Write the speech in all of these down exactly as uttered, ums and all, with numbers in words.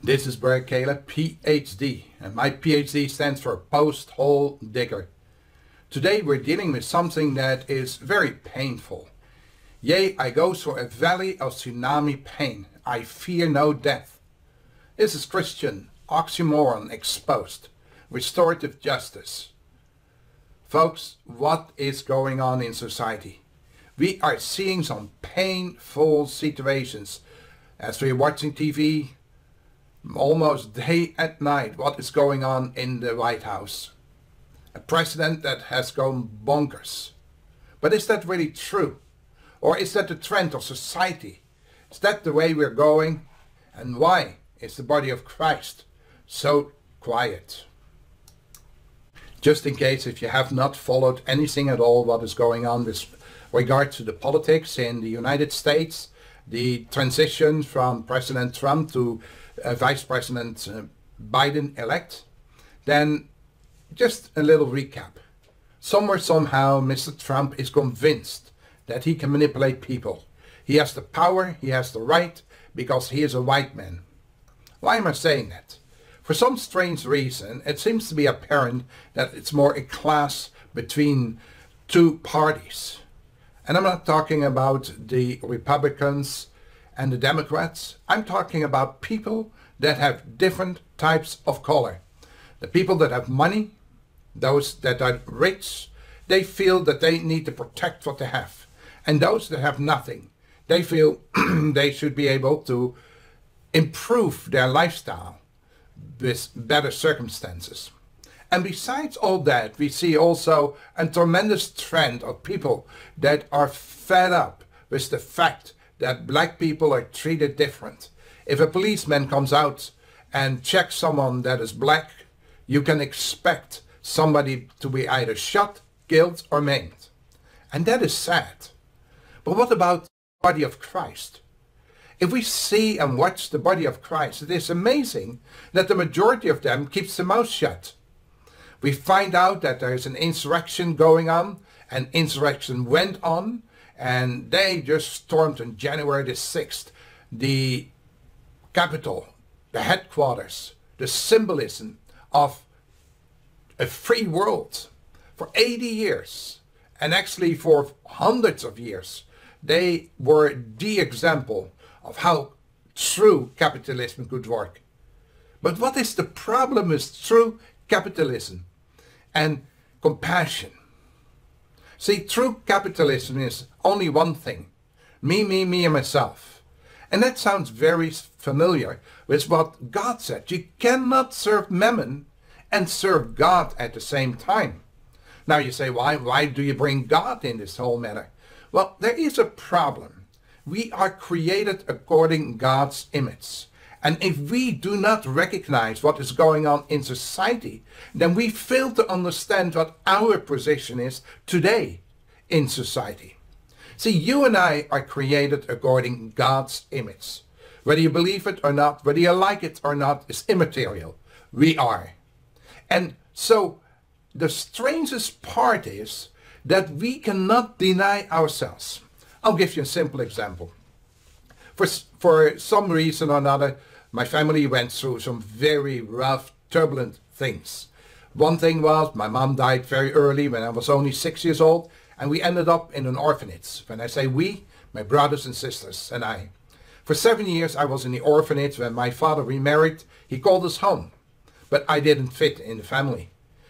This is Brad Caleb, P H D, and my P H D stands for Post-Hole Digger. Today we're dealing with something that is very painful. Yea, I go through a valley of tsunami pain. I fear no death. This is Christian oxymoron exposed. Restorative justice. Folks, what is going on in society? We are seeing some painful situations as we're watching T V, almost day and night, what is going on in the White House. A president that has gone bonkers. But is that really true? Or is that the trend of society? Is that the way we're going? And why is the body of Christ so quiet? Just in case if you have not followed anything at all what is going on with regard to the politics in the United States, the transition from President Trump to uh, Vice President uh, Biden-elect, then just a little recap. Somewhere, somehow, Mister Trump is convinced that he can manipulate people. He has the power, he has the right, because he is a white man. Why am I saying that? For some strange reason, it seems to be apparent that it's more a clash between two parties. And I'm not talking about the Republicans and the Democrats. I'm talking about people that have different types of color. The people that have money, those that are rich, they feel that they need to protect what they have. And those that have nothing, they feel they should be able to improve their lifestyle with better circumstances. And besides all that, we see also a tremendous trend of people that are fed up with the fact that black people are treated different. If a policeman comes out and checks someone that is black, you can expect somebody to be either shot, killed, or maimed. And that is sad. But what about the body of Christ? If we see and watch the body of Christ, it is amazing that the majority of them keeps their mouth shut. We find out that there is an insurrection going on, an insurrection went on, and they just stormed on January the sixth, the Capitol, the headquarters, the symbolism of a free world. For eighty years, and actually for hundreds of years, they were the example of how true capitalism could work. But what is the problem with true capitalism and compassion? See, true capitalism is only one thing. Me, me, me and myself. And that sounds very familiar with what God said. You cannot serve Mammon and serve God at the same time. Now you say, why, why do you bring God in this whole matter? Well, there is a problem. We are created according to God's image. And if we do not recognize what is going on in society, then we fail to understand what our position is today in society. See, you and I are created according to God's image. Whether you believe it or not, whether you like it or not, is immaterial. We are. And so the strangest part is that we cannot deny ourselves. I'll give you a simple example. For, for some reason or another, my family went through some very rough, turbulent things. One thing was, my mom died very early when I was only six years old, and we ended up in an orphanage. When I say we, my brothers and sisters and I. For seven years I was in the orphanage. When my father remarried, he called us home. But I didn't fit in the family.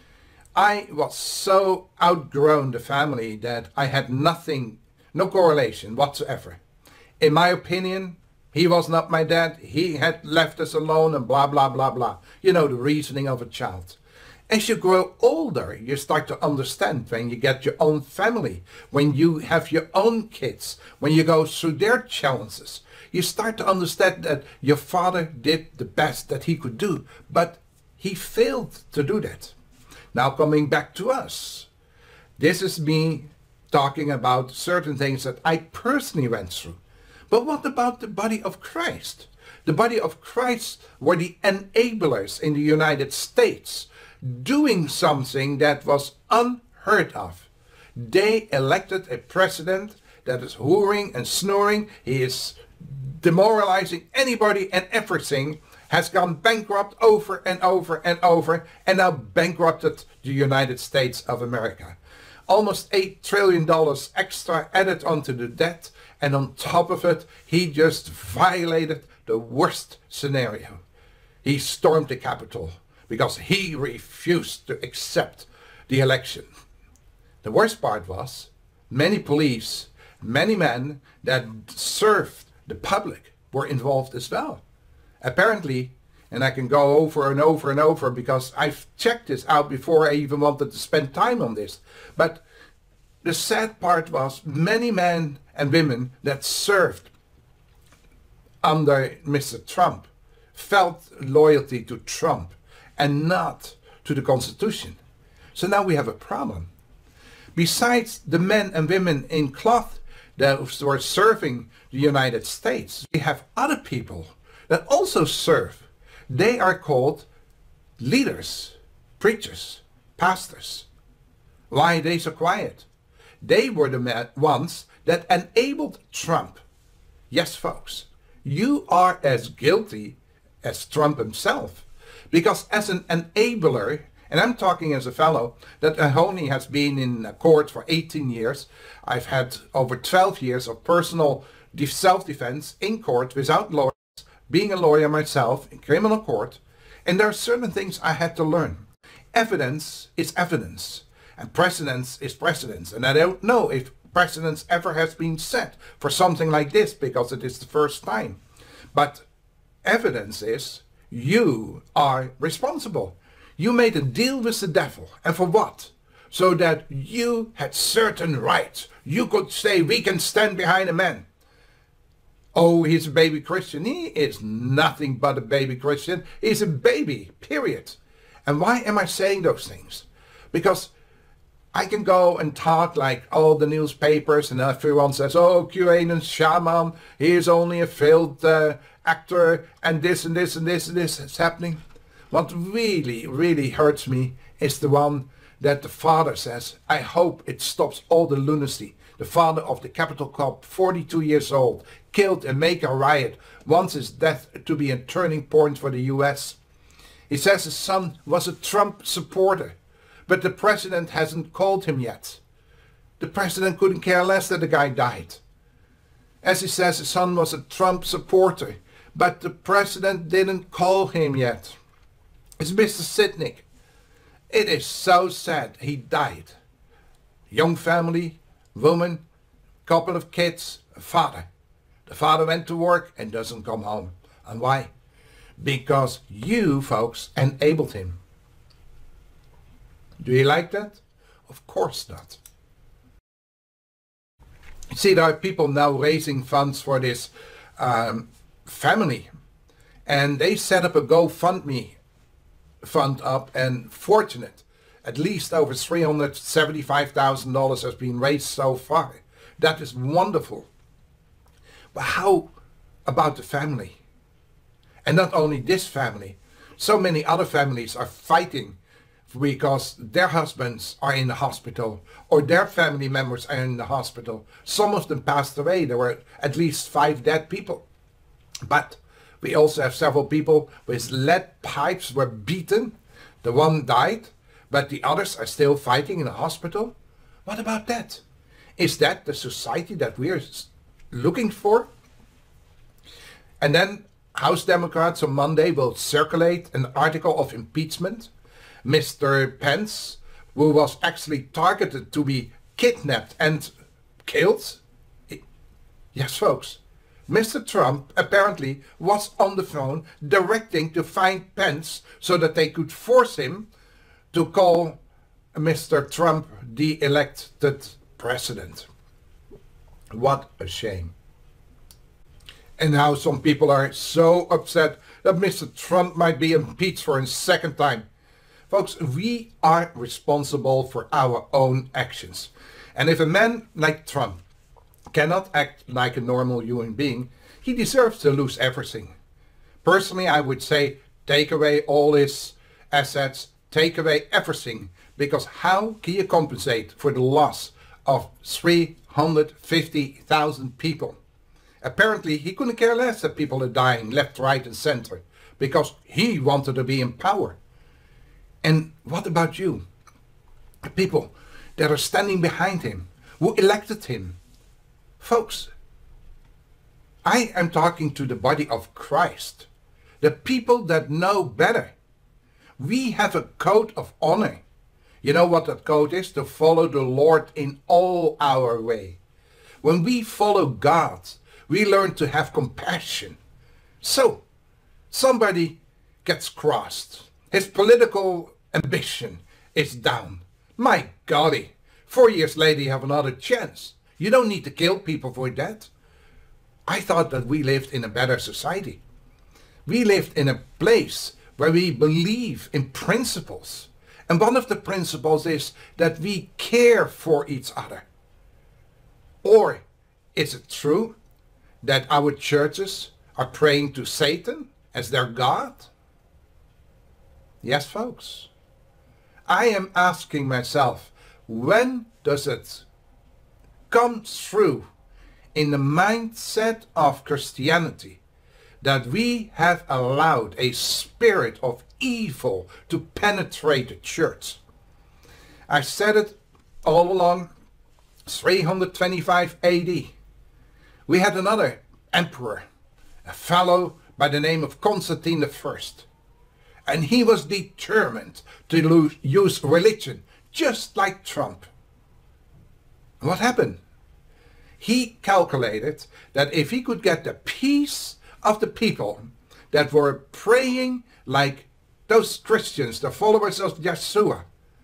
I was so outgrown the family that I had nothing, no correlation whatsoever. In my opinion, he was not my dad. He had left us alone and blah, blah, blah, blah. You know, the reasoning of a child. As you grow older, you start to understand when you get your own family, when you have your own kids, when you go through their challenges. You start to understand that your father did the best that he could do, but he failed to do that. Now coming back to us. This is me talking about certain things that I personally went through. But what about the body of Christ? The body of Christ were the enablers in the United States, doing something that was unheard of. They elected a president that is whoring and snoring. He is demoralizing anybody and everything. has gone bankrupt over and over and over, and now bankrupted the United States of America. Almost eight trillion dollars extra added onto the debt, and on top of it, he just violated the worst scenario. He stormed the Capitol because he refused to accept the election. The worst part was, many police, many men that served the public were involved as well. Apparently, and I can go over and over and over because I've checked this out before I even wanted to spend time on this. But the sad part was, many men and women that served under Mister Trump felt loyalty to Trump and not to the Constitution. So now we have a problem. Besides the men and women in cloth that were serving the United States, we have other people that also serve. They are called leaders, preachers, pastors. Why are they so quiet? They were the ones that enabled Trump. Yes, folks, you are as guilty as Trump himself. Because as an enabler, and I'm talking as a fellow that only has been in court for eighteen years. I've had over twelve years of personal self-defense in court without lawyers, being a lawyer myself in criminal court. And there are certain things I had to learn. Evidence is evidence, and precedence is precedence. And I don't know if precedence ever has been set for something like this because it is the first time. But evidence is you are responsible. You made a deal with the devil. And for what? So that you had certain rights. You could say, we can stand behind a man. Oh, he's a baby Christian. He is nothing but a baby Christian. He's a baby, period. And why am I saying those things? Because I can go and talk like all the newspapers and everyone says, oh, QAnon shaman, he is only a failed uh, actor, and this and this and this and this is happening. What really, really hurts me is the one that the father says, I hope it stops all the lunacy. The father of the Capitol Club, forty-two years old, killed and make a riot, wants his death to be a turning point for the U S. He says his son was a Trump supporter, but the president hasn't called him yet. The president couldn't care less that the guy died. As he says, his son was a Trump supporter, but the president didn't call him yet. It's Mister Sitnick. It is so sad. He died. Young family, woman, couple of kids, a father. The father went to work and doesn't come home. And why? Because you, folks, enabled him. Do you like that? Of course not. See, there are people now raising funds for this um, family. And they set up a GoFundMe fund up, and fortunate, at least over three hundred seventy-five thousand dollars has been raised so far. That is wonderful. But how about the family? And not only this family, so many other families are fighting because their husbands are in the hospital or their family members are in the hospital. Some of them passed away. There were at least five dead people. But we also have several people with lead pipes were beaten. The one died, but the others are still fighting in the hospital. What about that? Is that the society that we are looking for? And then House Democrats on Monday will circulate an article of impeachment. Mister Pence, who was actually targeted to be kidnapped and killed. Yes, folks. Mister Trump apparently was on the phone directing to find Pence so that they could force him to call Mister Trump the elected president. What a shame. And now some people are so upset that Mister Trump might be impeached for a second time. Folks, we are responsible for our own actions. And if a man like Trump cannot act like a normal human being, he deserves to lose everything. Personally, I would say take away all his assets, take away everything, because how can you compensate for the loss of three hundred fifty thousand people? Apparently, he couldn't care less that people are dying left, right and center. because he wanted to be in power. And what about you? The people that are standing behind him, who elected him. Folks, I am talking to the body of Christ, the people that know better. We have a code of honor. You know what that code is? To follow the Lord in all our way. When we follow God, we learn to have compassion. So, somebody gets crossed. His political ambition is down. My golly, four years later you have another chance. You don't need to kill people for that. I thought that we lived in a better society. We lived in a place where we believe in principles. And one of the principles is that we care for each other. Or is it true that our churches are praying to Satan as their God? Yes, folks. I am asking myself, when does it come through in the mindset of Christianity that we have allowed a spirit of evil to penetrate the church? I said it all along, three hundred twenty-five A D. We had another emperor, a fellow by the name of Constantine the First. And he was determined to lose, use religion, just like Trump. What happened? He calculated that if he could get the peace of the people that were praying like those Christians, the followers of Yeshua.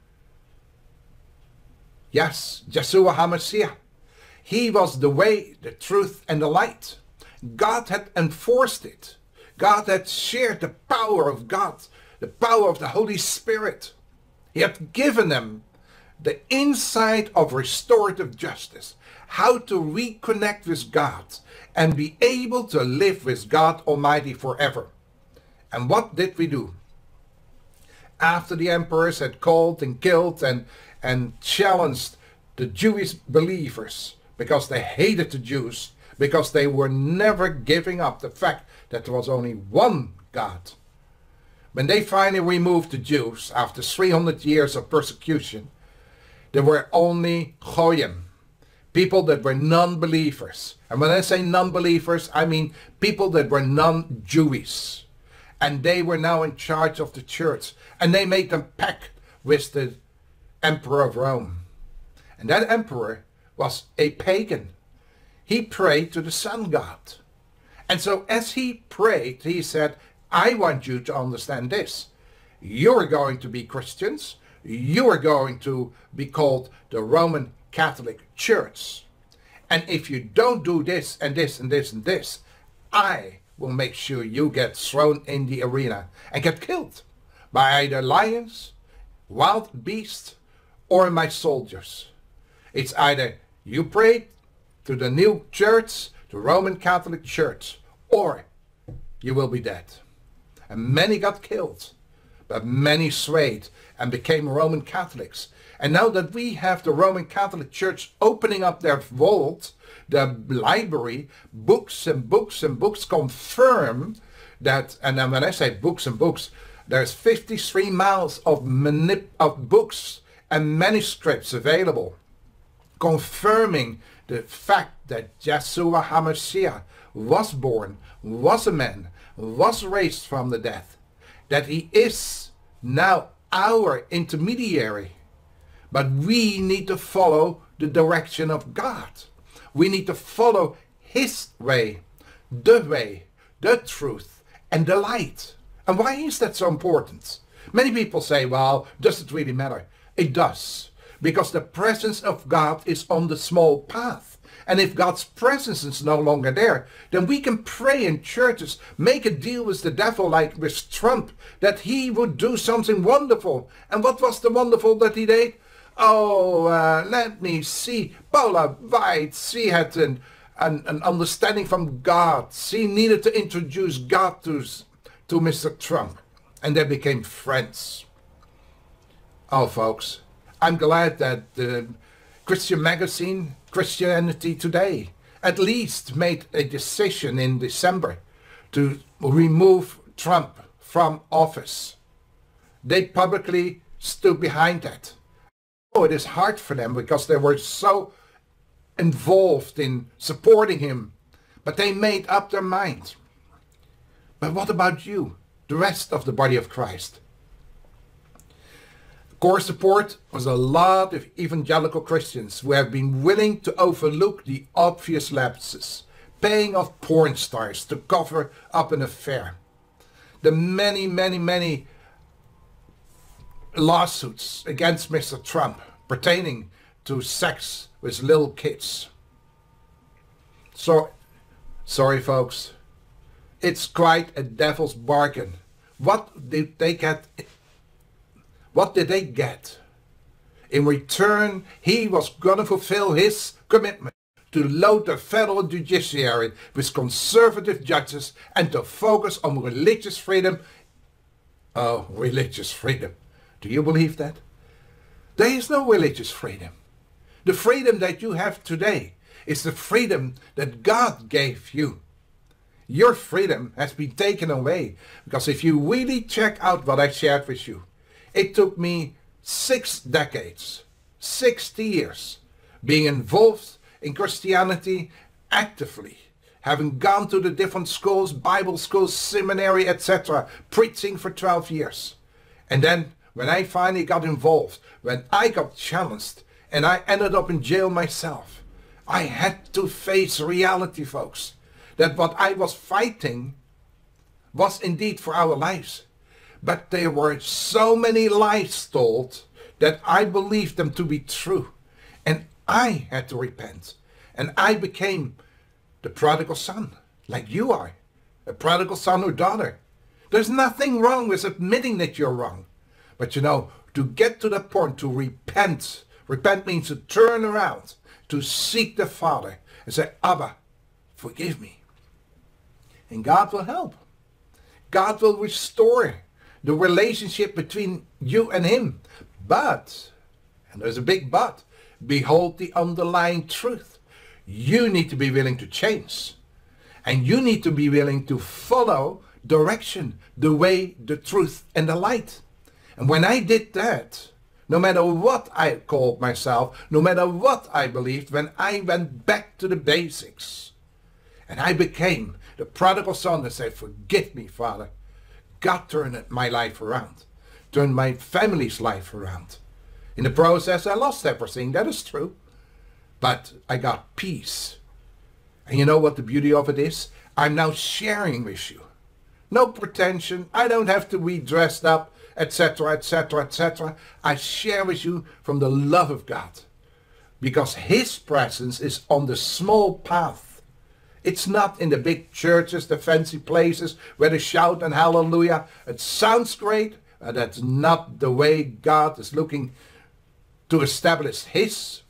Yes, Yeshua HaMashiach. He was the way, the truth, and the light. God had enforced it. God had shared the power of God, the power of the Holy Spirit. He had given them the insight of restorative justice, how to reconnect with God and be able to live with God Almighty forever. And what did we do? After the emperors had called and killed and, and challenged the Jewish believers because they hated the Jews, because they were never giving up the fact that there was only one God. When they finally removed the Jews after three hundred years of persecution, there were only Goyim, people that were non-believers. And when I say non-believers, I mean people that were non-Jewish. And they were now in charge of the church. And they made them pact with the emperor of Rome. And that emperor was a pagan. He prayed to the sun god. And so as he prayed, he said, I want you to understand this. You're going to be Christians. You are going to be called the Roman Catholic Church. And if you don't do this and this and this and this, I will make sure you get thrown in the arena and get killed by either lions, wild beasts, or my soldiers. It's either you pray to the new church, the Roman Catholic Church, or you will be dead. And many got killed, but many swayed and became Roman Catholics. And now that we have the Roman Catholic Church opening up their vault, the library, books and books and books confirm that, and then when I say books and books, there's fifty-three miles of, manip of books and manuscripts available, confirming the fact that Yeshua HaMashiach was born, was a man, was raised from the dead, that he is now our intermediary. But we need to follow the direction of God. We need to follow his way, the way, the truth, and the light. And why is that so important? Many people say, well, does it really matter? It does. Because the presence of God is on the small path. And if God's presence is no longer there, then we can pray in churches, make a deal with the devil like with Trump, that he would do something wonderful. And what was the wonderful that he did? Oh, uh, let me see. Paula White, she had an, an, an understanding from God. She needed to introduce God to, to Mister Trump. And they became friends. Oh, folks, I'm glad that the Christian magazine, Christianity Today, at least made a decision in December to remove Trump from office. They publicly stood behind that. Oh, it is hard for them because they were so involved in supporting him, but they made up their mind. But what about you, the rest of the body of Christ? Core support was a lot of evangelical Christians who have been willing to overlook the obvious lapses, paying off porn stars to cover up an affair. The many, many, many lawsuits against Mister Trump pertaining to sex with little kids. So, sorry folks, it's quite a devil's bargain. What did they get? What did they get? In return, he was going to fulfill his commitment to load the federal judiciary with conservative judges and to focus on religious freedom. Oh, religious freedom. Do you believe that? There is no religious freedom. The freedom that you have today is the freedom that God gave you. Your freedom has been taken away because if you really check out what I shared with you, it took me six decades, sixty years, being involved in Christianity actively, having gone to the different schools, Bible schools, seminary, et cetera, preaching for twelve years. And then when I finally got involved, when I got challenged, and I ended up in jail myself, I had to face reality, folks, that what I was fighting was indeed for our lives. But there were so many lies told that I believed them to be true. And I had to repent. And I became the prodigal son, like you are. A prodigal son or daughter. There's nothing wrong with admitting that you're wrong. But you know, to get to that point, to repent. Repent means to turn around, to seek the Father and say, Abba, forgive me. And God will help. God will restore the relationship between you and him. But, and there's a big but, behold the underlying truth. You need to be willing to change. And you need to be willing to follow direction, the way, the truth, and the light. And when I did that, no matter what I called myself, no matter what I believed, when I went back to the basics, and I became the prodigal son that said, forgive me, Father. God turned my life around, turned my family's life around. In the process, I lost everything, that is true. But I got peace. And you know what the beauty of it is? I'm now sharing with you. No pretension, I don't have to be dressed up, et cetera, et cetera, et cetera. I share with you from the love of God. Because his presence is on the small path. It's not in the big churches, the fancy places where they shout and hallelujah. It sounds great, but that's not the way God is looking to establish his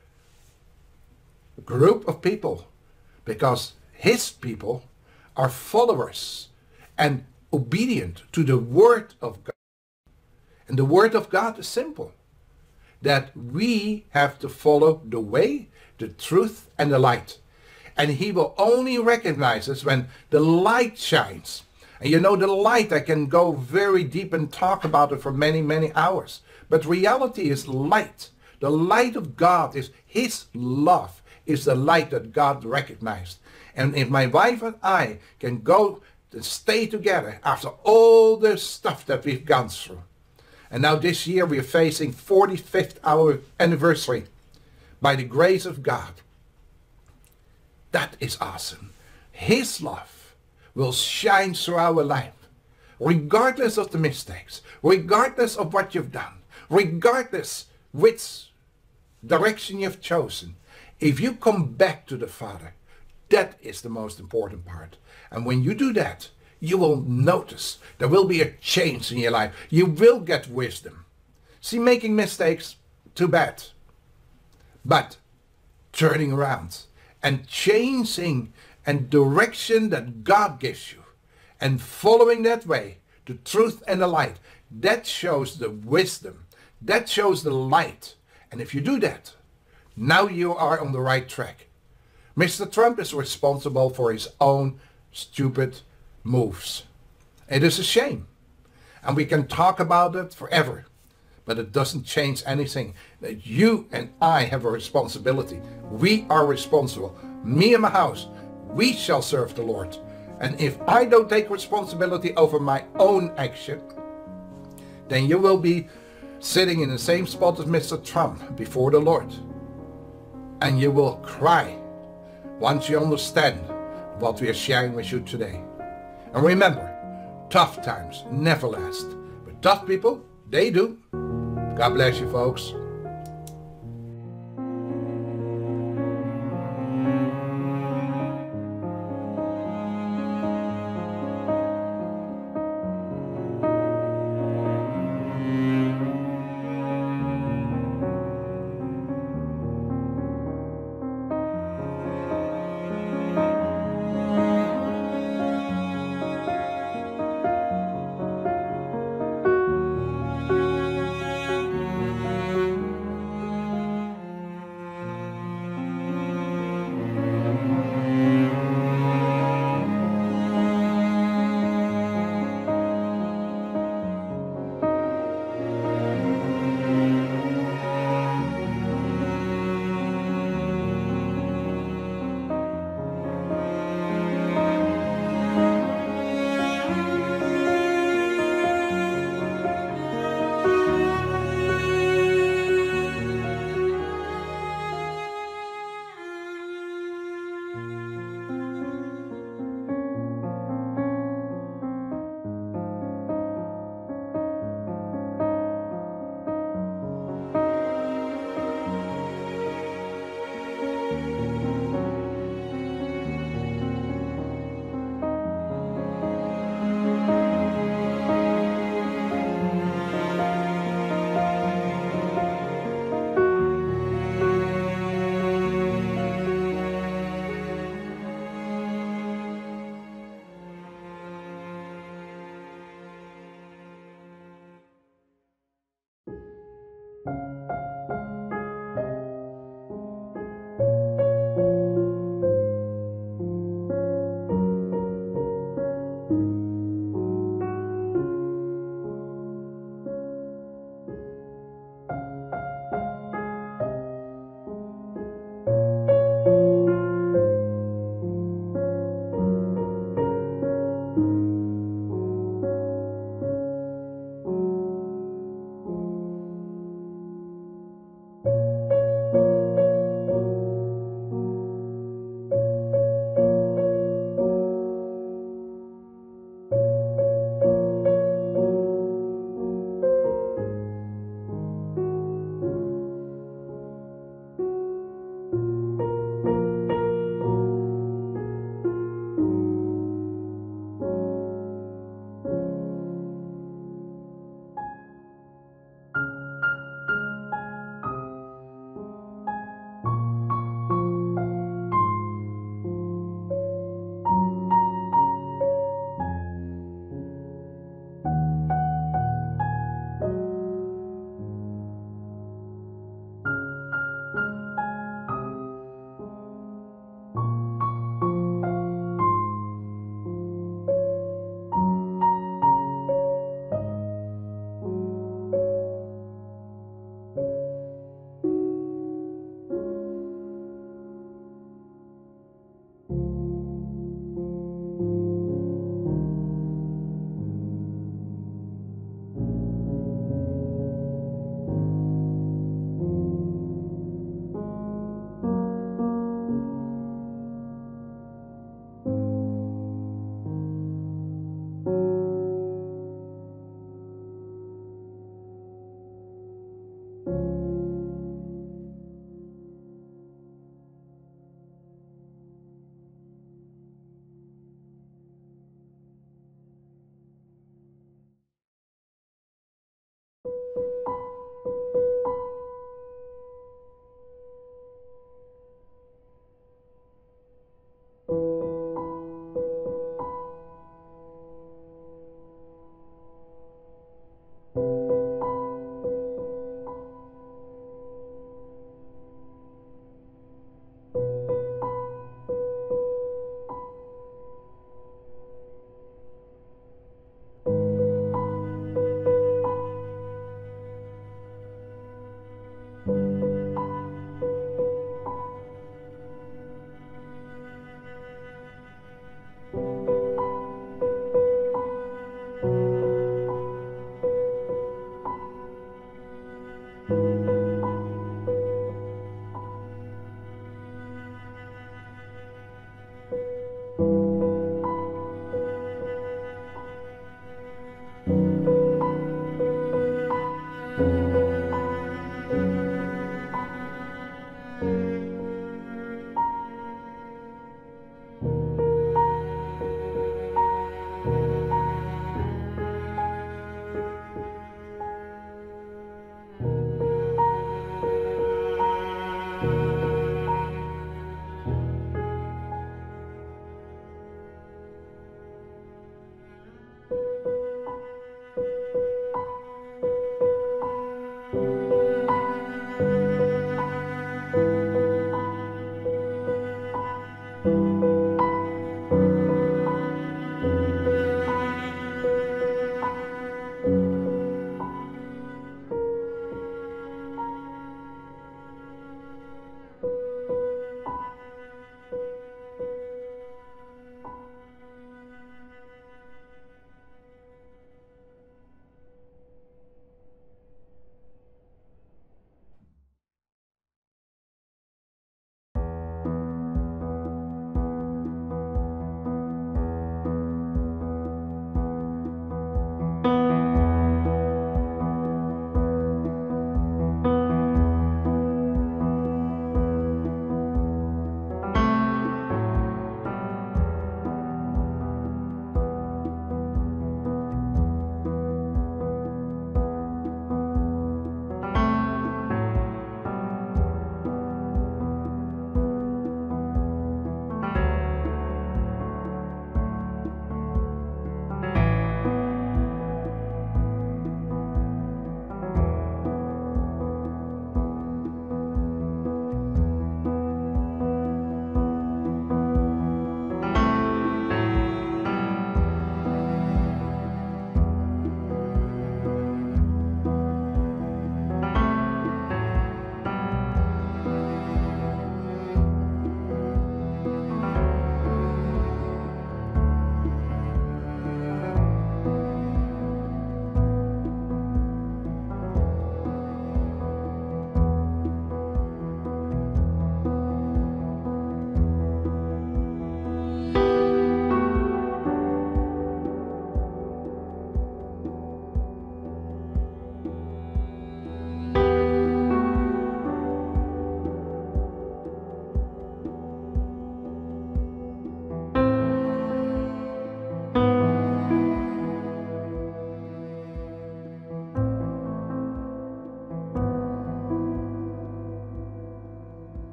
group of people. Because his people are followers and obedient to the word of God. And the word of God is simple. That we have to follow the way, the truth, and the light. And he will only recognize us when the light shines. And you know, the light, I can go very deep and talk about it for many, many hours. But reality is light. The light of God is his love, is the light that God recognized. And if my wife and I can go and stay together after all the stuff that we've gone through. And now this year we are facing forty-fifth hour anniversary by the grace of God. That is awesome. His love will shine through our life, regardless of the mistakes, regardless of what you've done, regardless which direction you've chosen. If you come back to the Father, that is the most important part. And when you do that, you will notice there will be a change in your life. You will get wisdom. See, making mistakes, too bad. But turning around and changing and direction that God gives you and following that way, the truth and the light, that shows the wisdom. That shows the light. And if you do that, now you are on the right track. Mister Trump is responsible for his own stupid moves. It is a shame. And we can talk about it forever. But it doesn't change anything. That you and I have a responsibility. We are responsible. Me and my house, we shall serve the Lord. And if I don't take responsibility over my own action, then you will be sitting in the same spot as Mister Trump before the Lord. And you will cry once you understand what we are sharing with you today. And remember, tough times never last. But tough people, they do. God bless you, folks.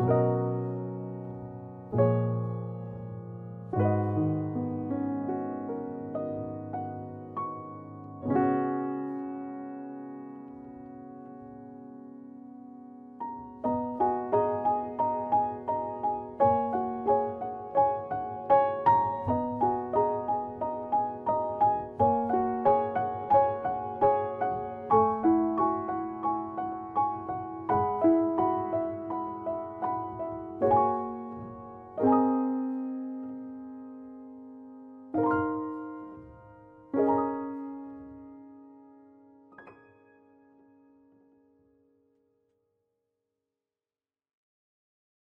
you.